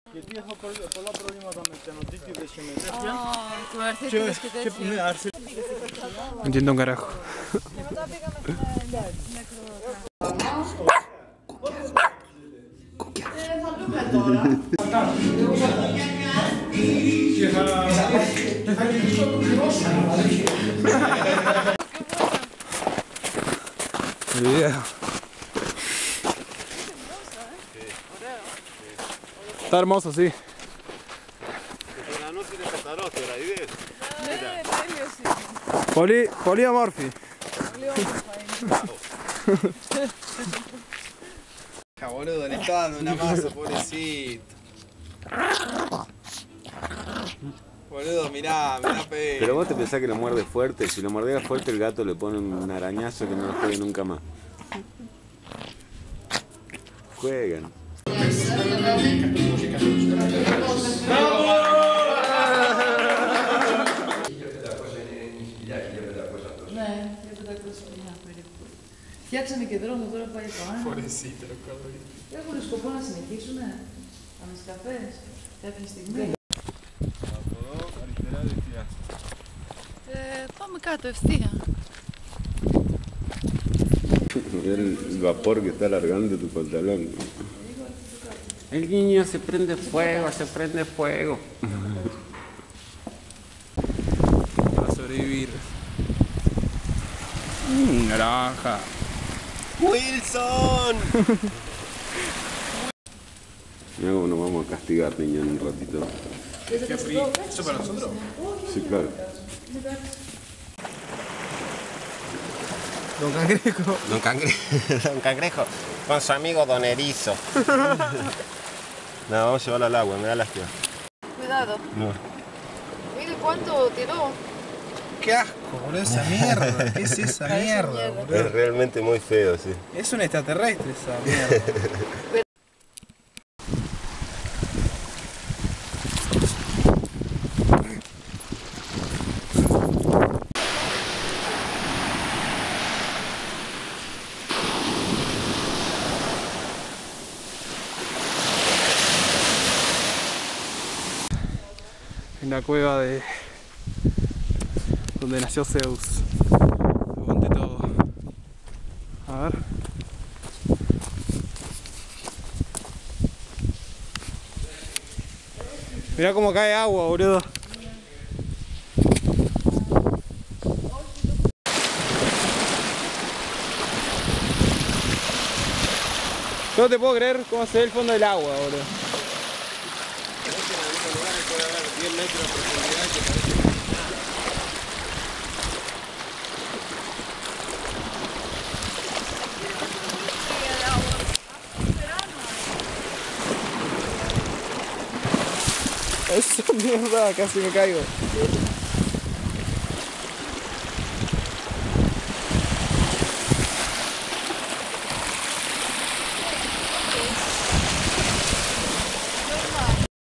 Γιατί έχω πολλά προβλήματα με στενοτίκη, δεν συμμετέχει. Του αρθίτιδες και τέτοια. No entiendo un carajo. Και μετά πήγαμε στην Video. Está hermoso, sí. La noche είναι καθαρό τώρα, είδες. Ναι, τέλειος είναι. Πολύ όμορφη. Πολύ όμορφα είναι. Boludo, le está dando una masa, pobrecito. Boludo, mirá pega. Pero vos te pensás que lo muerde fuerte, si lo mordiera fuerte el gato le pone un arañazo que no lo juegue nunca más. Juegan. Ναι, για 500 περίπου. Φτιάξανε και δρόμο, τώρα πάει πάνω. Pobrecito, cabrón. Έχουν σκοπό να συνεχίσουνε τα μεσκαφές κάποια στιγμή. Από εδώ, αριστερά, δεξιά. Πάμε κάτω ευθεία. El vapor que está alargando tu pantalón. El niño se prende fuego, se prende fuego. Para sobrevivir. Naranja. ¡Wilson! Mira cómo nos vamos a castigar, niño, en un ratito. ¿Eso para nosotros? Sí, claro. Don Cangrejo. Don Cangrejo, con su amigo Don Erizo. No, vamos a llevarlo al agua, me da lástima. Cuidado. No. Mire cuánto tiró. Qué asco, boludo, esa mierda. ¿Qué es esa mierda, Es boludo? realmente muy feo, sí. Es un extraterrestre esa mierda. En la cueva de donde nació Zeus. Aguante todo. A ver. Mirá cómo cae agua, boludo. No te puedo creer cómo se ve el fondo del agua, boludo. Puede haber 10 metros de profundidad que parece Esa mierda, casi me caigo.